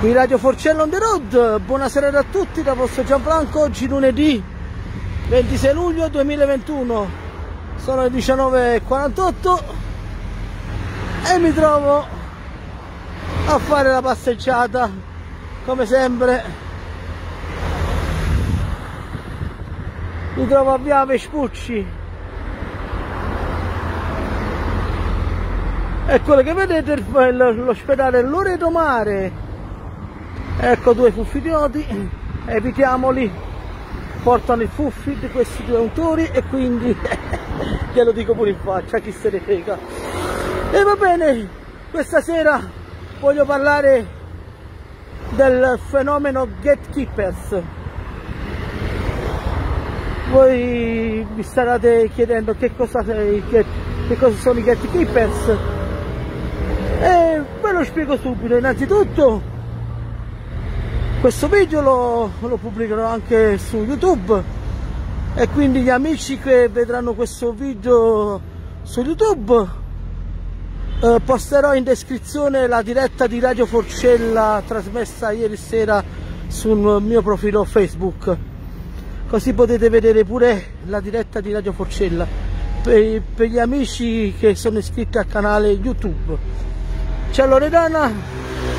Qui Radio Forcella on the road, buonasera a tutti da vostro Gianfranco. Oggi lunedì 26 luglio 2021, sono le 19:48 e mi trovo a fare la passeggiata come sempre. Mi trovo a via Vespucci e quello che vedete è l'ospedale Loreto Mare. Ecco due fuffidioti, evitiamoli, portano i fuffi di questi due autori e quindi glielo dico pure in faccia, chi se ne frega. E va bene, questa sera voglio parlare del fenomeno gatekeepers. Voi vi starete chiedendo che cosa sono i gatekeepers e ve lo spiego subito. Innanzitutto questo video lo pubblicherò anche su YouTube e quindi gli amici che vedranno questo video su YouTube posterò in descrizione la diretta di Radio Forcella trasmessa ieri sera sul mio profilo Facebook, così potete vedere pure la diretta di Radio Forcella per gli amici che sono iscritti al canale YouTube. Ciao Loredana,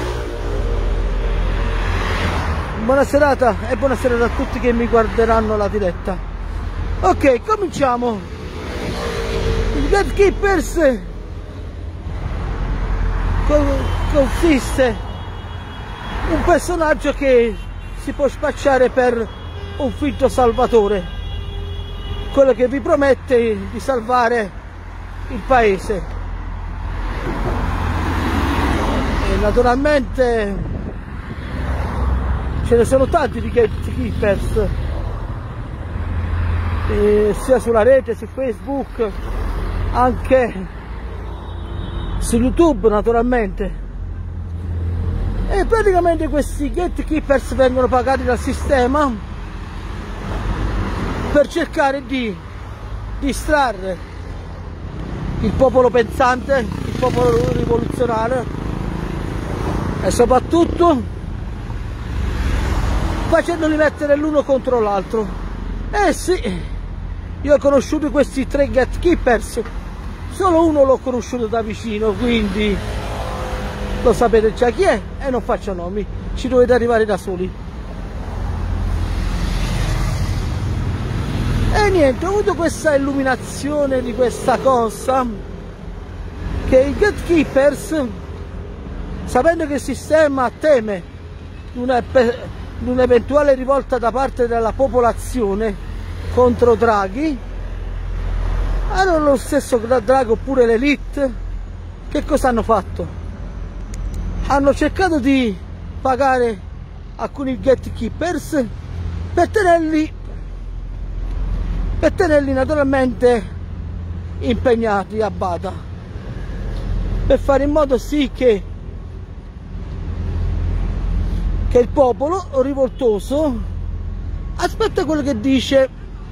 buona serata e buona serata a tutti che mi guarderanno la diretta. Ok, cominciamo. Il gatekeepers consiste in un personaggio che si può spacciare per un finto salvatore, quello che vi promette di salvare il paese. E naturalmente ce ne sono tanti di gatekeepers, sia sulla rete, su Facebook, anche su YouTube naturalmente. E praticamente questi gatekeepers vengono pagati dal sistema per cercare di distrarre il popolo pensante, il popolo rivoluzionario e soprattutto facendoli mettere l'uno contro l'altro. Eh sì, io ho conosciuto questi tre gatekeepers, solo uno l'ho conosciuto da vicino, quindi lo sapete già chi è e non faccio nomi, ci dovete arrivare da soli. E niente, ho avuto questa illuminazione di questa cosa, che i gatekeepers, sapendo che il sistema teme un'eventuale rivolta da parte della popolazione contro Draghi, allora lo stesso Draghi oppure l'elite che cosa hanno fatto? Hanno cercato di pagare alcuni gatekeepers per tenerli naturalmente impegnati a bada, per fare in modo sì che il popolo rivoltoso aspetta quello che dice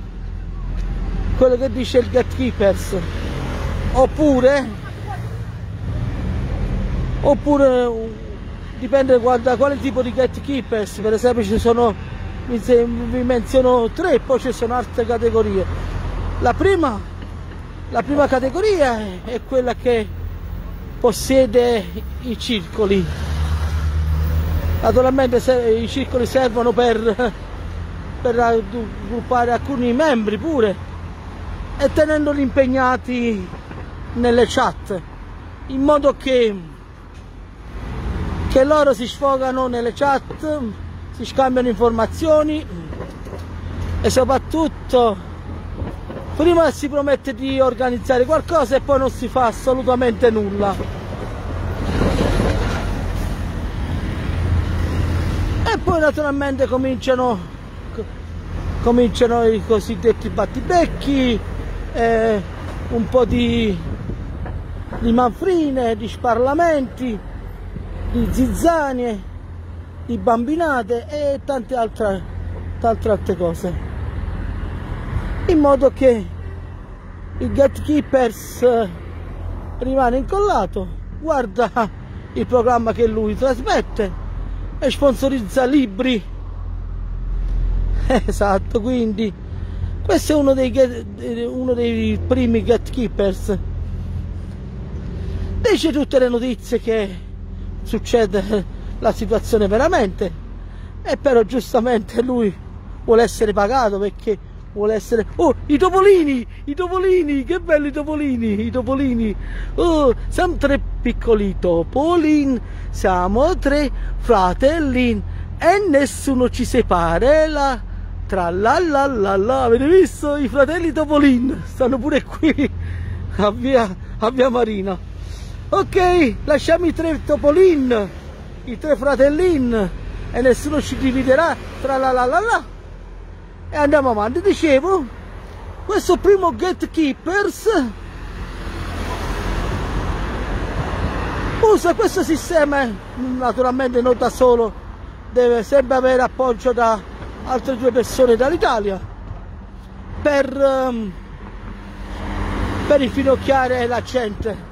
il gatekeepers, oppure dipende da quale tipo di gatekeepers. Per esempio ci sono, vi menziono tre, poi ci sono altre categorie. La prima categoria è quella che possiede i circoli. Naturalmente i circoli servono per raggruppare alcuni membri pure e tenendoli impegnati nelle chat, in modo che loro si sfogano nelle chat, si scambiano informazioni e soprattutto prima si promette di organizzare qualcosa e poi non si fa assolutamente nulla. E poi naturalmente cominciano i cosiddetti battibecchi, un po' di manfrine, di sparlamenti, di zizzanie, di bambinate e tante altre cose, in modo che il gatekeepers rimane incollato, guarda il programma che lui trasmette e sponsorizza libri. Esatto, quindi questo è uno dei primi gatekeepers. Dice tutte le notizie che succede la situazione veramente, e però giustamente lui vuole essere pagato, perché vuole essere... Oh, i topolini, che belli i topolini, oh, siamo 3 piccoli topolin, siamo 3 fratellin e nessuno ci separerà, tra la la la la. Avete visto? I fratelli topolin stanno pure qui a via Marina. Ok, lasciamo i 3 topolin, i 3 fratellin, e nessuno ci dividerà, tra la la la la. E andiamo avanti. Dicevo, questo primo gatekeepers usa questo sistema, naturalmente non da solo, deve sempre avere appoggio da altre 2 persone dall'Italia, per infinocchiare la gente.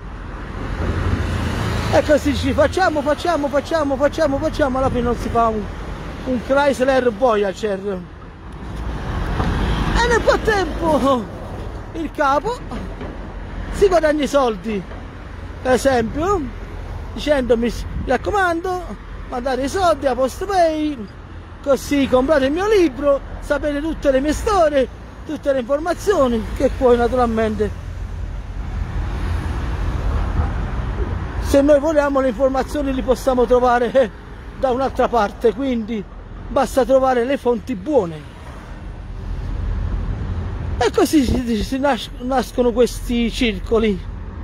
E così ci facciamo, alla fine non si fa un Chrysler Voyager. E nel frattempo il capo si guadagna i soldi, per esempio dicendomi: mi raccomando, mandate i soldi a PostPay, così comprate il mio libro, sapete tutte le mie storie, tutte le informazioni, che poi naturalmente, se noi vogliamo, le informazioni le possiamo trovare da un'altra parte, quindi basta trovare le fonti buone. E così nascono questi circoli.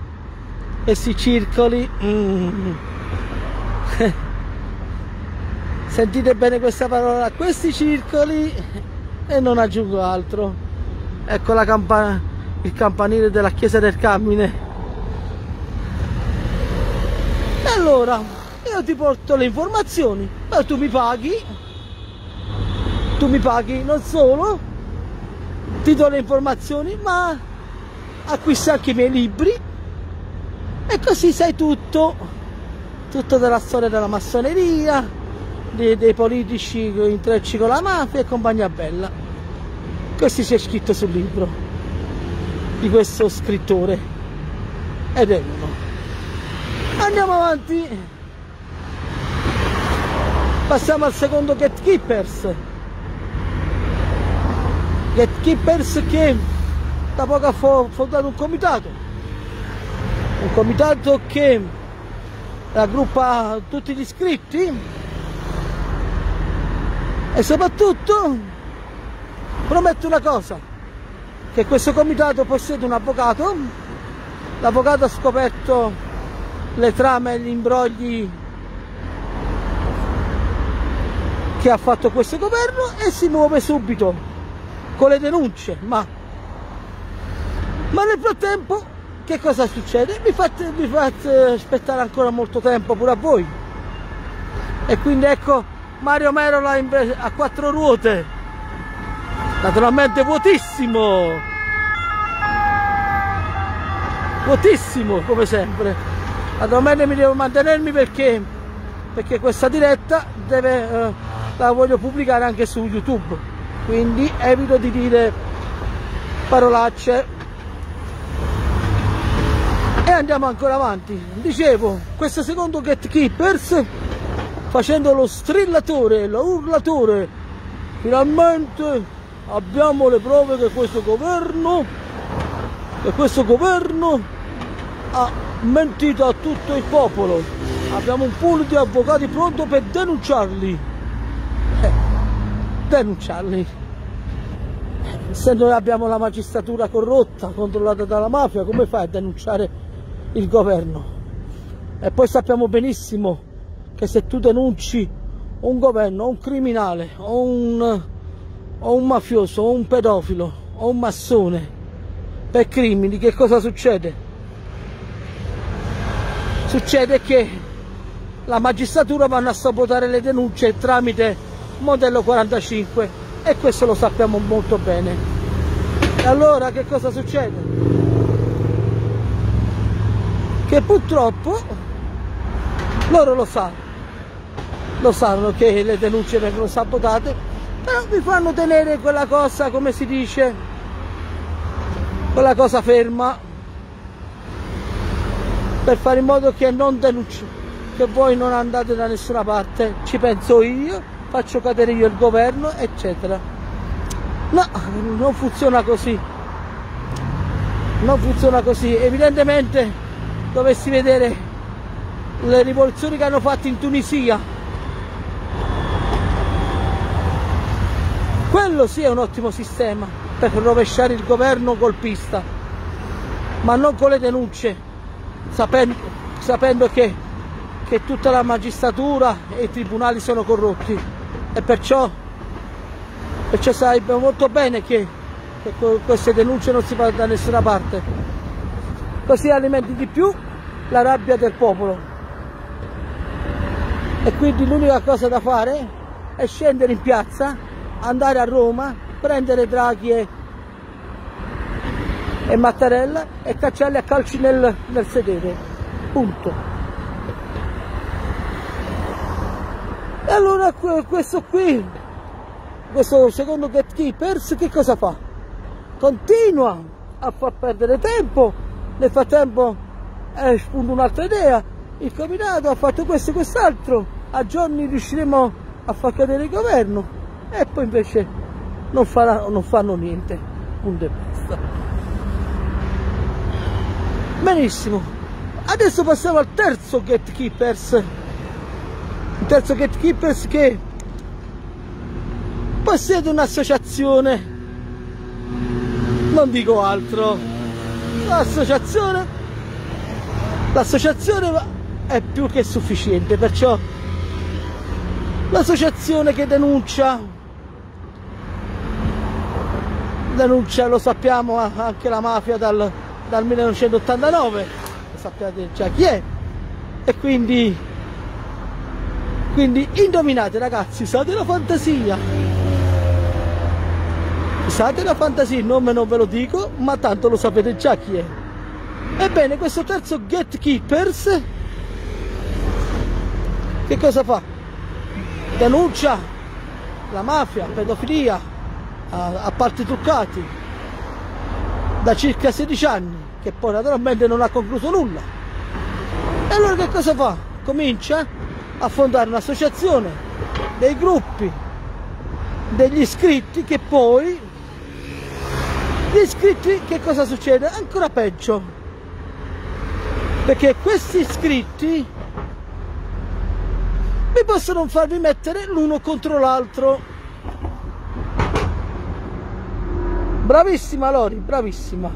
Sentite bene questa parola, questi circoli, e non aggiungo altro. Ecco il campanile della chiesa del Carmine. E allora io ti porto le informazioni, ma tu mi paghi, non solo ti do le informazioni, ma acquisti anche i miei libri, e così sai tutto della storia della massoneria, dei politici intrecci con la mafia e compagnia bella. Questo c'è scritto sul libro di questo scrittore, ed è uno. Andiamo avanti, passiamo al secondo gatekeepers che da poco ha fondato un comitato che raggruppa tutti gli iscritti, e soprattutto promette una cosa, che questo comitato possiede un avvocato. L'avvocato ha scoperto le trame e gli imbrogli che ha fatto questo governo, e si muove subito con le denunce, ma nel frattempo che cosa succede? Vi fate aspettare ancora molto tempo pure a voi, e quindi ecco Mario Merola a 4 ruote, naturalmente vuotissimo come sempre. Naturalmente mi devo mantenermi perché questa diretta la voglio pubblicare anche su YouTube, quindi evito di dire parolacce. E andiamo ancora avanti. Dicevo, questo secondo gatekeepers, facendo lo strillatore, lo urlatore, finalmente abbiamo le prove che questo governo ha mentito a tutto il popolo. Abbiamo un pool di avvocati pronto per denunciarli. Se noi abbiamo la magistratura corrotta, controllata dalla mafia, come fai a denunciare il governo? E poi sappiamo benissimo che se tu denunci un governo, o un criminale, o un mafioso, o un pedofilo, o un massone per crimini, che cosa succede? Succede che la magistratura vanno a sabotare le denunce tramite modello 45, e questo lo sappiamo molto bene. E allora che cosa succede? Che purtroppo loro lo sanno, lo sanno che le denunce vengono sabotate, però vi fanno tenere quella cosa, come si dice, quella cosa ferma, per fare in modo che non denunci, che voi non andate da nessuna parte, ci penso io, faccio cadere io il governo, eccetera. No, non funziona così, non funziona così. Evidentemente dovessi vedere le rivoluzioni che hanno fatto in Tunisia, quello sì è un ottimo sistema per rovesciare il governo golpista, ma non con le denunce, sapendo che tutta la magistratura e i tribunali sono corrotti, e perciò sarebbe molto bene che queste denunce non si vadano da nessuna parte, così alimenti di più la rabbia del popolo. E quindi l'unica cosa da fare è scendere in piazza, andare a Roma, prendere Draghi e Mattarella e cacciarli a calci nel sedere, punto. E allora questo secondo Gatekeepers che cosa fa? Continua a far perdere tempo, nel frattempo spunta un'altra idea, il comitato ha fatto questo e quest'altro, a giorni riusciremo a far cadere il governo, e poi invece non fanno niente, punto e basta. Benissimo, adesso passiamo al terzo Gatekeepers, il terzo Gatekeepers che possiede un'associazione, non dico altro, l'associazione è più che sufficiente, perciò l'associazione che denuncia, lo sappiamo, anche la mafia dal 1989, lo sappiate già chi è, e quindi indovinate ragazzi, usate la fantasia, il nome non ve lo dico, ma tanto lo sapete già chi è. Ebbene, questo terzo Gatekeepers che cosa fa? Denuncia la mafia, pedofilia, a parti truccati da circa 16 anni, che poi naturalmente non ha concluso nulla. E allora che cosa fa? Comincia a fondare un'associazione, dei gruppi, degli iscritti, che poi gli iscritti che cosa succede? Ancora peggio, perché questi iscritti vi possono farvi mettere l'uno contro l'altro. Bravissima Lori, bravissima,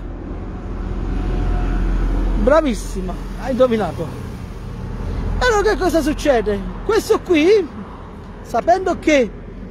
hai indovinato. Allora che cosa succede? Questo qui, sapendo che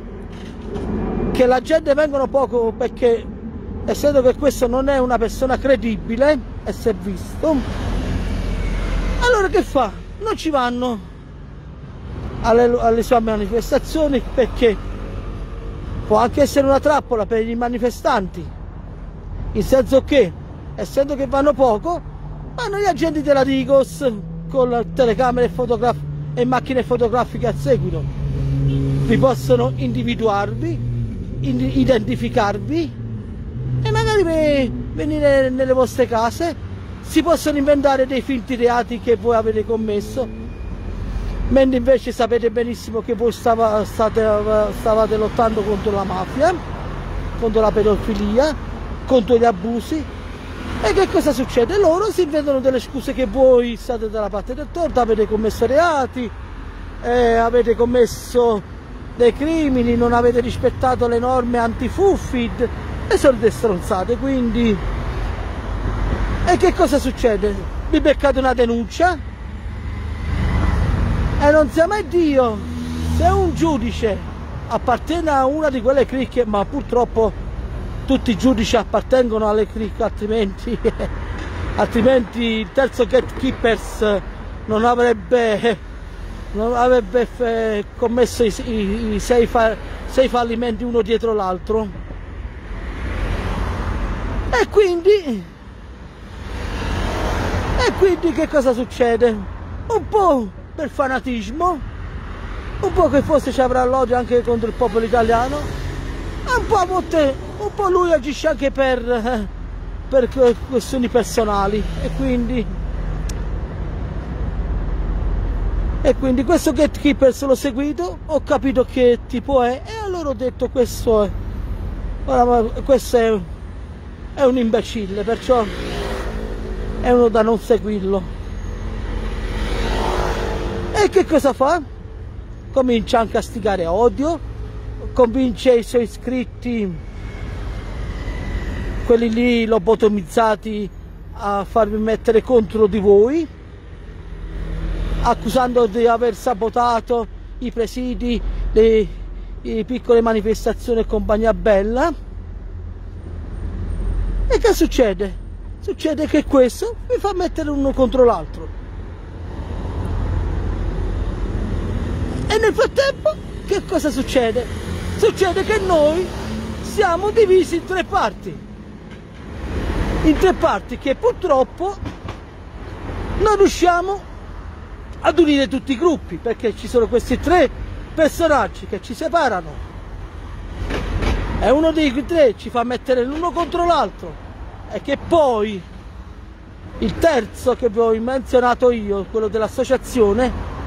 la gente vengono poco, perché essendo che questo non è una persona credibile, e si è visto, allora che fa? Non ci vanno alle sue manifestazioni, perché può anche essere una trappola per i manifestanti, in senso che, essendo che vanno poco, vanno gli agenti della Digos con telecamere e macchine fotografiche a seguito, vi possono individuarvi, identificarvi e magari venire nelle vostre case, si possono inventare dei finti reati che voi avete commesso, mentre invece sapete benissimo che voi stavate lottando contro la mafia, contro la pedofilia, contro gli abusi. E che cosa succede? Loro si inventano delle scuse che voi state dalla parte del torto, avete commesso reati, avete commesso dei crimini, non avete rispettato le norme anti-Fuffid e solite stronzate. Quindi, e che cosa succede? Vi beccate una denuncia e non sia mai Dio se un giudice appartiene a una di quelle cricche, ma purtroppo tutti i giudici appartengono alle cricche, altrimenti il terzo Gatekeepers non avrebbe commesso i sei fallimenti uno dietro l'altro. E quindi che cosa succede? Un po' per fanatismo un po' che forse ci avrà l'odio anche contro il popolo italiano, e un po' a volte, un po' lui agisce anche per questioni personali, e quindi questo Gatekeepers l'ho seguito, ho capito che tipo è, e allora ho detto questo è un imbecille, perciò è uno da non seguirlo. E che cosa fa? Comincia anche a stigare odio, convince i suoi iscritti, quelli lì lobotomizzati, a farvi mettere contro di voi, accusando di aver sabotato i presidi, le piccole manifestazioni e compagnia bella. E che succede? Succede che questo vi fa mettere uno contro l'altro. E nel frattempo che cosa succede? Succede che noi siamo divisi in tre parti. In tre parti che purtroppo non riusciamo ad unire tutti i gruppi, perché ci sono questi tre personaggi che ci separano, e uno dei tre ci fa mettere l'uno contro l'altro, e che poi il terzo che vi ho menzionato io, quello dell'associazione,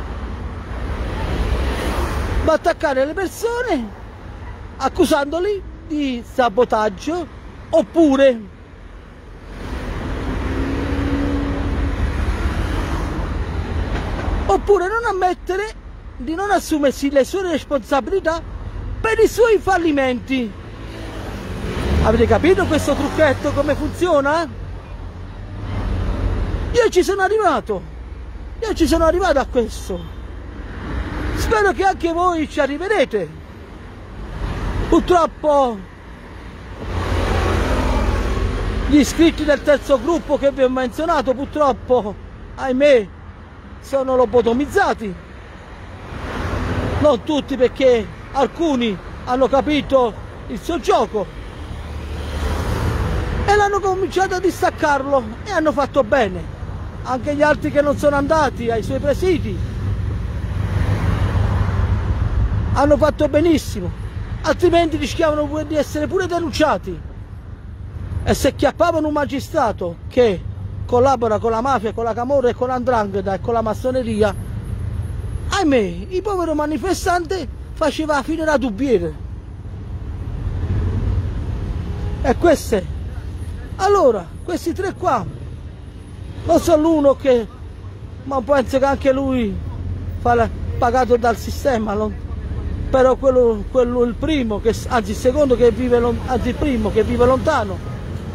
va a attaccare le persone accusandoli di sabotaggio oppure non ammettere di non assumersi le sue responsabilità per i suoi fallimenti. Avete capito questo trucchetto come funziona? Io ci sono arrivato a questo, spero che anche voi ci arriverete. Purtroppo gli iscritti del terzo gruppo che vi ho menzionato, purtroppo, ahimè, sono lobotomizzati. Non tutti, perché alcuni hanno capito il suo gioco e l'hanno cominciato a distaccarlo, e hanno fatto bene. Anche gli altri che non sono andati ai suoi presidi hanno fatto benissimo, altrimenti rischiavano pure di essere pure denunciati, e se chiappavano un magistrato che collabora con la mafia, con la camorra e con l'andrangheta e con la massoneria, ahimè, il povero manifestante faceva la fine da dubbiere. E queste, allora, questi tre qua, non so l'uno che, ma penso che anche lui fa pagato dal sistema, però quello il primo, anzi il secondo che vive, anzi il primo che vive lontano,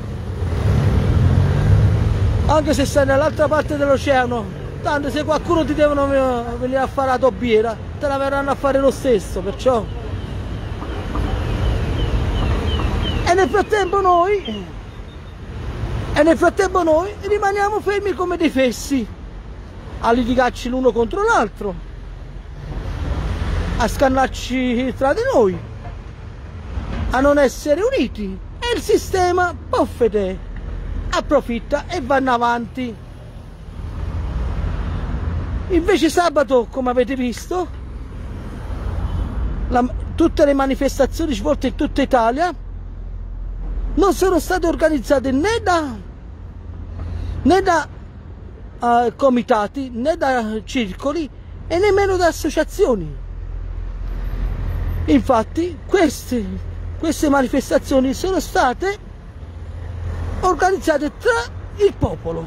anche se stai nell'altra parte dell'oceano, tanto se qualcuno ti devono venire a fare la dobbiera, te la verranno a fare lo stesso, perciò. E nel frattempo noi rimaniamo fermi come dei fessi, a litigarci l'uno contro l'altro, a scannarci tra di noi, a non essere uniti, e il sistema poffete approfitta e vanno avanti. Invece sabato, come avete visto, tutte le manifestazioni svolte in tutta Italia non sono state organizzate né da comitati, né da circoli, e nemmeno da associazioni. Infatti queste manifestazioni sono state organizzate tra il popolo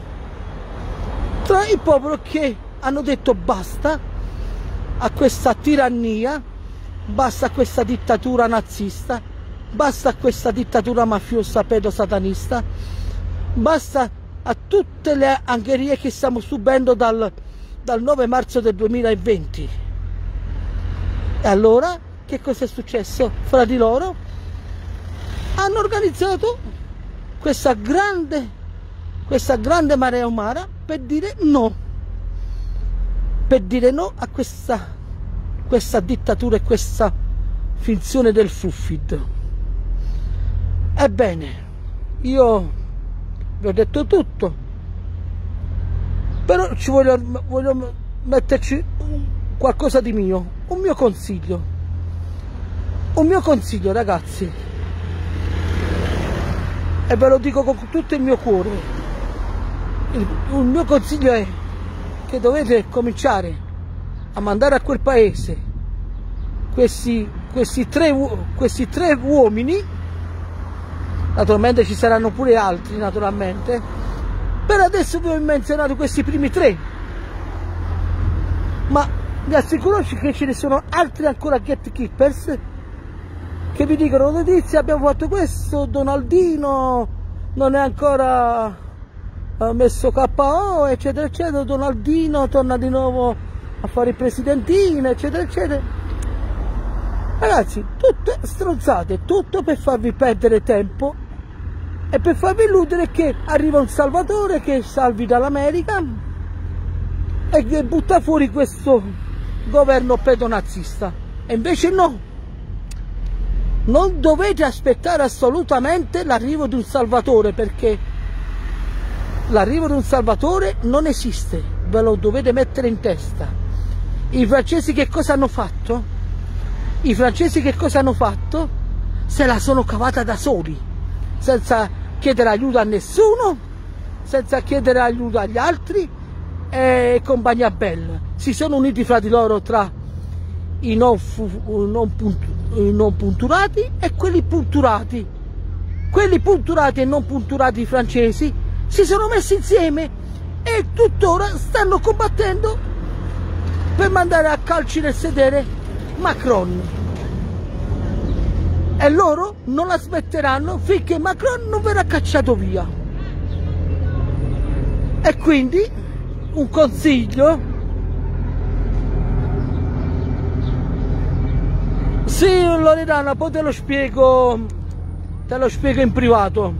che hanno detto basta a questa tirannia, basta a questa dittatura nazista, basta a questa dittatura mafiosa pedosatanista, basta a tutte le angherie che stiamo subendo dal 9 marzo del 2020. E allora che cosa è successo? Fra di loro hanno organizzato questa grande marea umana per dire no a questa dittatura e questa finzione del Fufid. Ebbene, io vi ho detto tutto, però ci voglio metterci qualcosa di mio, un mio consiglio ragazzi, e ve lo dico con tutto il mio cuore. Il mio consiglio è che dovete cominciare a mandare a quel paese questi tre uomini, naturalmente ci saranno pure altri, naturalmente, per adesso vi ho menzionato questi primi tre, ma vi assicuro che ce ne sono altri ancora gatekeepers che vi dicono: notizie, abbiamo fatto questo, Donaldino non è ancora messo KO, eccetera eccetera, Donaldino torna di nuovo a fare il presidentino, eccetera eccetera. Ragazzi, tutte stronzate, tutto per farvi perdere tempo e per farvi illudere che arriva un salvatore che salvi dall'America e che butta fuori questo governo pedonazista. E invece no, non dovete aspettare assolutamente l'arrivo di un salvatore, perché l'arrivo di un salvatore non esiste, ve lo dovete mettere in testa. I francesi che cosa hanno fatto? I francesi che cosa hanno fatto? Se la sono cavata da soli, senza chiedere aiuto a nessuno, senza chiedere aiuto agli altri, e compagnia bella. Si sono uniti fra di loro, tra i non punturati e quelli punturati. Quelli punturati e non punturati francesi si sono messi insieme e tuttora stanno combattendo per mandare a calci nel sedere Macron, e loro non la smetteranno finché Macron non verrà cacciato via. E quindi un consiglio: sì Loredana, poi te lo spiego in privato,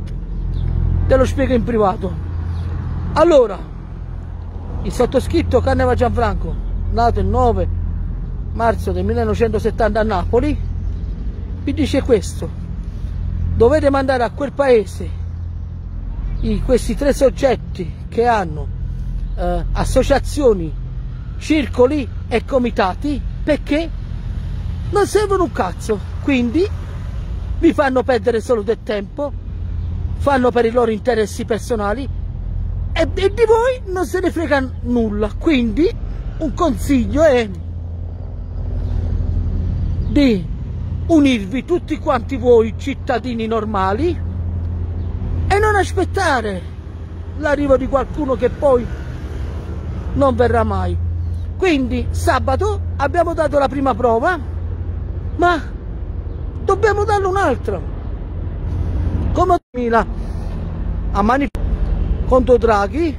Allora, il sottoscritto Canneva Gianfranco, nato il 9 marzo del 1970 a Napoli, vi dice questo: dovete mandare a quel paese questi tre soggetti che hanno associazioni, circoli e comitati, perché non servono un cazzo, quindi vi fanno perdere solo del tempo, fanno per i loro interessi personali e di voi non se ne frega nulla. Quindi un consiglio è di unirvi tutti quanti voi cittadini normali e non aspettare l'arrivo di qualcuno che poi non verrà mai. Quindi sabato abbiamo dato la prima prova, ma dobbiamo darne un'altra. Come 2000 a mani contro Draghi.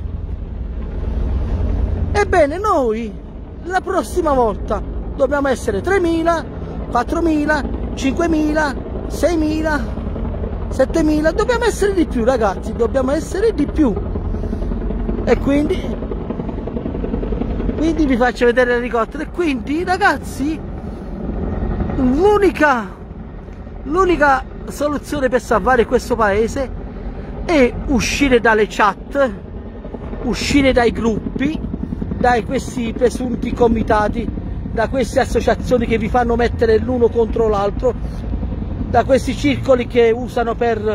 Ebbene, noi la prossima volta dobbiamo essere 3.000, 4.000, 5.000, 6.000, 7.000, dobbiamo essere di più ragazzi, dobbiamo essere di più. E quindi vi faccio vedere l'elicottero. E quindi ragazzi, l'unica soluzione per salvare questo paese è uscire dalle chat, uscire dai gruppi, da questi presunti comitati, da queste associazioni che vi fanno mettere l'uno contro l'altro, da questi circoli che usano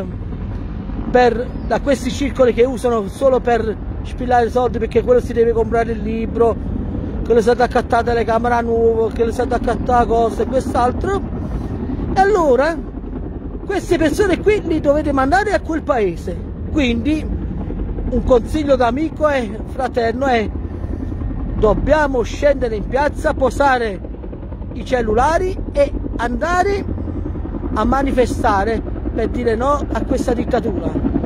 da questi circoli che usano solo per spillare soldi, perché quello si deve comprare il libro, quello si è accattata la telecamera nuova, quello si è accattata cosa e quest'altro. E allora queste persone qui li dovete mandare a quel paese. Quindi un consiglio d'amico e fraterno è: dobbiamo scendere in piazza, posare i cellulari e andare a manifestare per dire no a questa dittatura.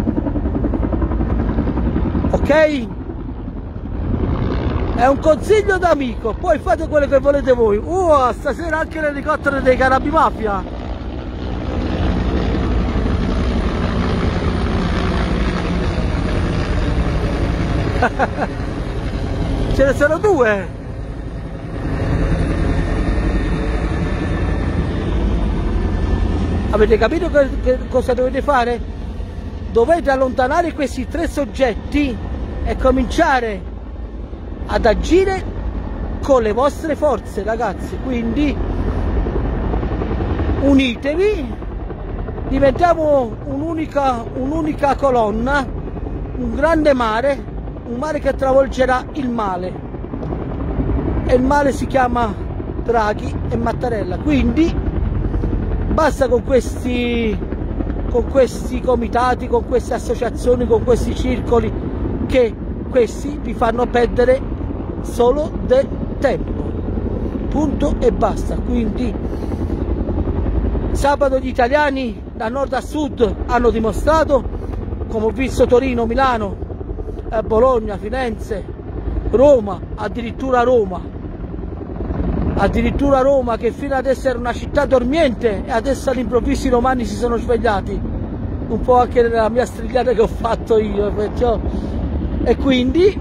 Ok? È un consiglio d'amico, poi fate quello che volete voi. Stasera anche l'elicottero dei Carabimafia. Ce ne sono due. Avete capito cosa dovete fare? Dovete allontanare questi tre soggetti e cominciare ad agire con le vostre forze, ragazzi. Quindi unitevi, diventiamo un'unica colonna, un grande mare, un mare che travolgerà il male, e il male si chiama Draghi e Mattarella. Quindi basta con questi comitati, con queste associazioni, con questi circoli, che questi vi fanno perdere solo del tempo, punto e basta. Quindi sabato gli italiani da nord a sud hanno dimostrato, come ho visto Torino, Milano, Bologna, Firenze, Roma, addirittura Roma, che fino adesso era una città dormiente, e adesso all'improvviso i romani si sono svegliati, un po' anche nella mia strigliata che ho fatto io, perciò. E quindi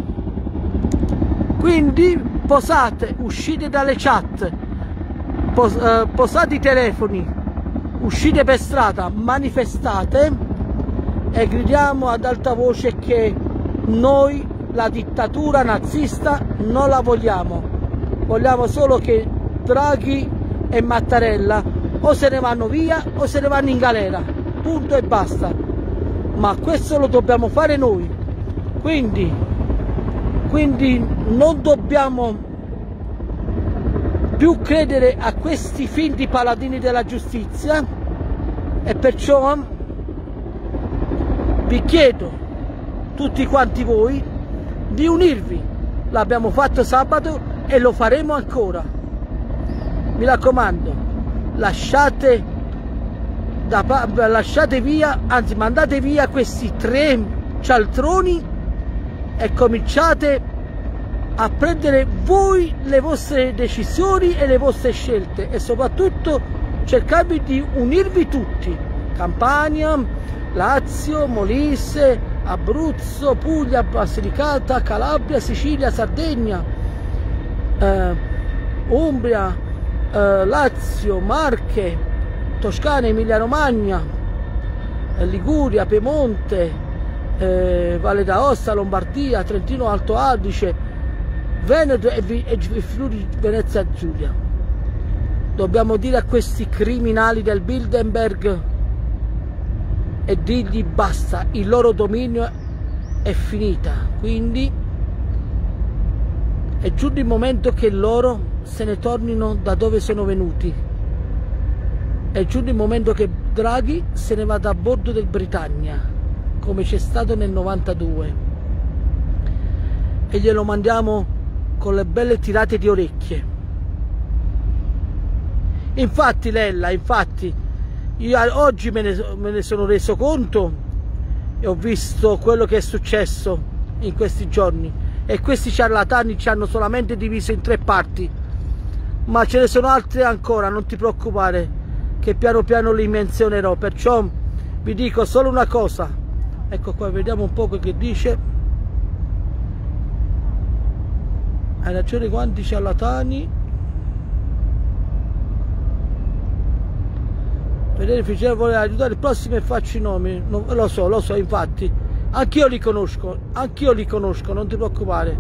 posate, uscite dalle chat, posate i telefoni, uscite per strada, manifestate e gridiamo ad alta voce che noi la dittatura nazista non la vogliamo. Vogliamo solo che Draghi e Mattarella o se ne vanno via o se ne vanno in galera, punto e basta. Ma questo lo dobbiamo fare noi, quindi non dobbiamo più credere a questi finti paladini della giustizia, e perciò vi chiedo, tutti quanti voi, di unirvi. L'abbiamo fatto sabato e lo faremo ancora. Mi raccomando, lasciate via, anzi mandate via questi 3 cialtroni e cominciate a prendere voi le vostre decisioni e le vostre scelte, e soprattutto cercate di unirvi tutti: Campania, Lazio, Molise, Abruzzo, Puglia, Basilicata, Calabria, Sicilia, Sardegna, Umbria, Lazio, Marche, Toscana, Emilia Romagna, Liguria, Piemonte, Valle d'Aosta, Lombardia, Trentino Alto Adige, Veneto e Friuli Venezia Giulia. Dobbiamo dire a questi criminali del Bilderberg e dirgli basta, il loro dominio è finita. Quindi è giunto il momento che loro se ne tornino da dove sono venuti. È giunto il momento che Draghi se ne vada a bordo del Britannia, come c'è stato nel 92, e glielo mandiamo con le belle tirate di orecchie. Infatti Lella, io oggi me ne sono reso conto e ho visto quello che è successo in questi giorni, e questi ciarlatani ci hanno solamente diviso in 3 parti, ma ce ne sono altre ancora, non ti preoccupare, che piano piano li menzionerò. Perciò vi dico solo una cosa, ecco qua, vediamo un po' che dice. Hai ragione, quanti ciarlatani. Vedere Ficella vuole aiutare il prossimo e faccio i nomi. No, lo so, infatti. Anch'io li conosco, non ti preoccupare.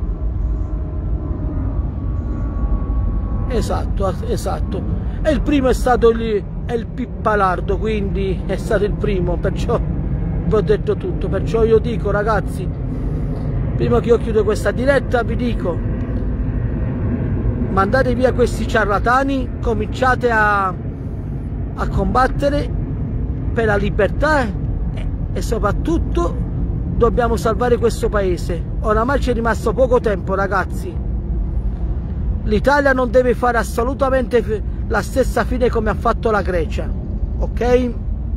Esatto. E il primo è stato lì, è il Pippalardo, quindi è stato il primo, perciò vi ho detto tutto. Perciò io dico, ragazzi, prima che io chiudo questa diretta, vi dico: mandate via questi ciarlatani, cominciate a combattere per la libertà, e soprattutto dobbiamo salvare questo paese. Oramai ci è rimasto poco tempo, ragazzi. L'Italia non deve fare assolutamente la stessa fine come ha fatto la Grecia, ok?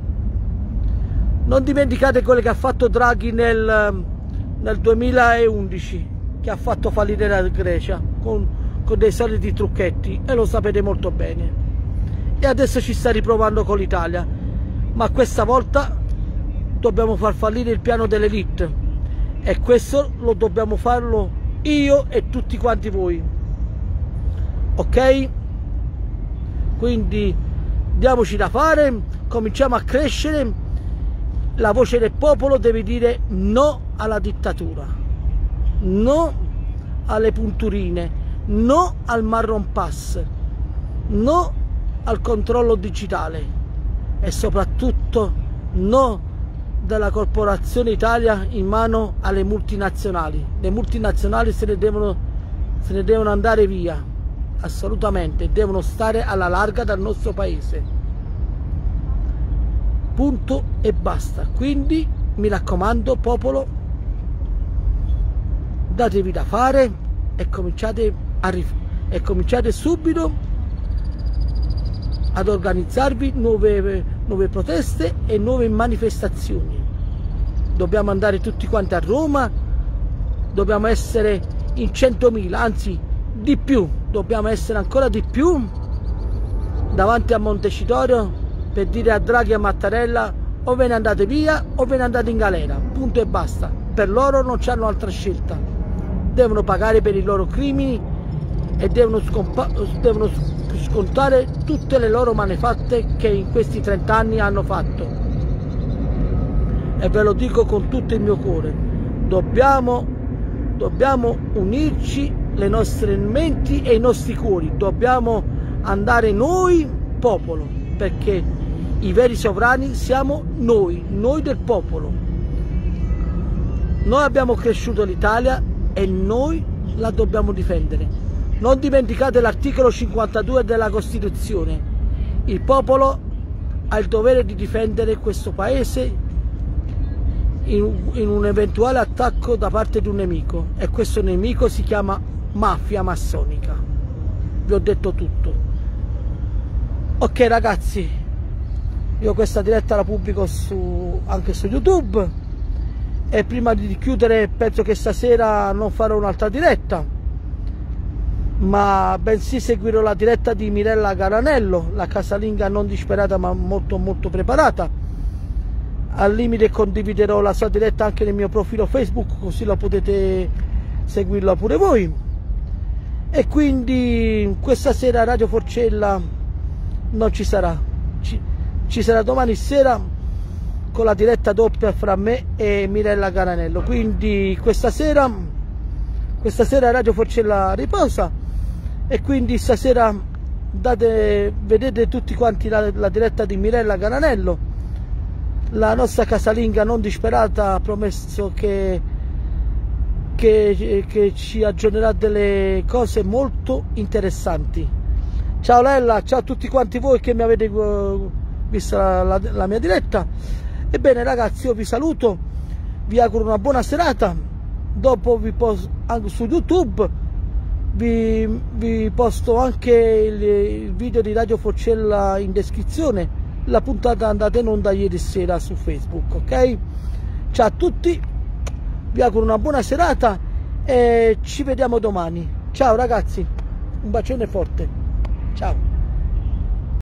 Non dimenticate quello che ha fatto Draghi nel 2011, che ha fatto fallire la Grecia con dei soliti trucchetti, e lo sapete molto bene. E adesso ci sta riprovando con l'Italia, ma questa volta dobbiamo far fallire il piano dell'elite, e questo lo dobbiamo farlo io e tutti quanti voi, ok? Quindi diamoci da fare, cominciamo a crescere. La voce del popolo deve dire no alla dittatura, no alle punturine, no al marron pass, no al controllo digitale e soprattutto no della corporazione Italia in mano alle multinazionali. Le multinazionali se ne devono andare via, assolutamente, devono stare alla larga dal nostro paese. Punto e basta. Quindi mi raccomando, popolo, datevi da fare e cominciate subito ad organizzarvi nuove proteste e nuove manifestazioni. Dobbiamo andare tutti quanti a Roma, dobbiamo essere in 100.000, anzi di più, dobbiamo essere ancora di più davanti a Montecitorio per dire a Draghi e a Mattarella: o ve ne andate via o ve ne andate in galera, punto e basta. Per loro non c'hanno altra scelta, devono pagare per i loro crimini e devono scontare tutte le loro malefatte che in questi 30 anni hanno fatto. E ve lo dico con tutto il mio cuore, dobbiamo unirci, le nostre menti e i nostri cuori, dobbiamo andare noi popolo, perché i veri sovrani siamo noi del popolo. Noi abbiamo cresciuto l'Italia e noi la dobbiamo difendere. Non dimenticate l'articolo 52 della Costituzione. Il popolo ha il dovere di difendere questo paese in un eventuale attacco da parte di un nemico, e questo nemico si chiama mafia massonica. Vi ho detto tutto. Ok ragazzi, io questa diretta la pubblico anche su YouTube, e prima di chiudere penso che stasera non farò un'altra diretta, ma bensì seguirò la diretta di Mirella Garanello, la casalinga non disperata ma molto preparata. Al limite condividerò la sua diretta anche nel mio profilo Facebook, così la potete seguirla pure voi. E quindi questa sera Radio Forcella non ci sarà, ci sarà domani sera con la diretta doppia fra me e Mirella Garanello. Quindi questa sera Radio Forcella riposa, e quindi stasera vedete tutti quanti la diretta di Mirella Garanello. La nostra casalinga non disperata ha promesso che ci aggiornerà delle cose molto interessanti. Ciao Lella, ciao a tutti quanti voi che mi avete visto la mia diretta. Ebbene ragazzi, io vi saluto, vi auguro una buona serata. Dopo vi posto anche su YouTube, vi posto anche il video di Radio Forcella in descrizione. La puntata è andata in onda ieri sera su Facebook, ok? Ciao a tutti, vi auguro una buona serata e ci vediamo domani. Ciao ragazzi, un bacione forte, ciao.